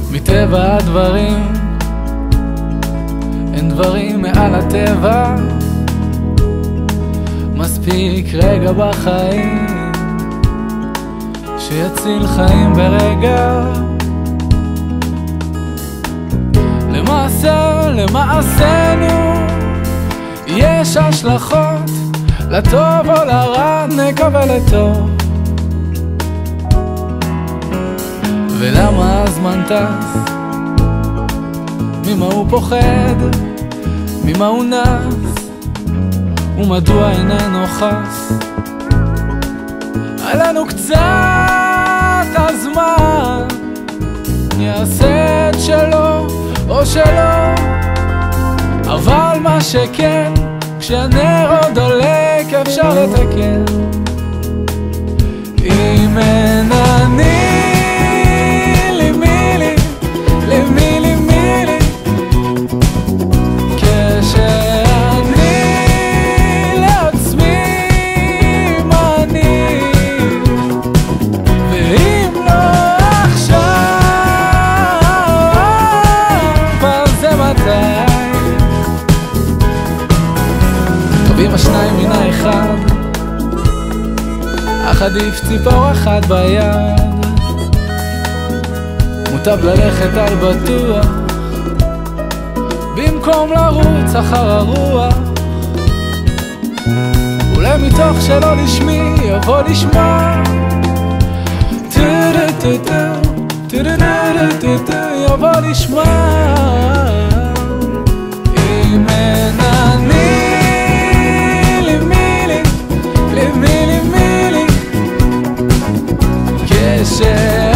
מטבע הדברים אין דברים מעל הטבע, מספיק רגע בחיים שיציל חיים ברגע. למעשינו יש השלכות, לטוב או לרע נקווה לטוב. ולמה הזמן טס? ממה הוא פוחד? ממה הוא נס? ומדוע איננו חס? עלינו קצת הזמן יעשה את שלו או שלא, אבל מה שכן, כשהנר עוד דולק אפשר לתקן. אם אין אני לי מי לי, למי לי מי לי, כשאני לעצמי מה אני, ואם לא עכשיו אז זה מתי? טובים השניים מן האחד, אך עדיף ציפור אחת ביד. מוטב ללכת על בטוח במקום לרוץ אחר הרוח. אולי מתוך שלא לשמי יבוא לשמה, יבוא לשמה. אם אין אני לי מי לי, למי לי מי לי, כשאני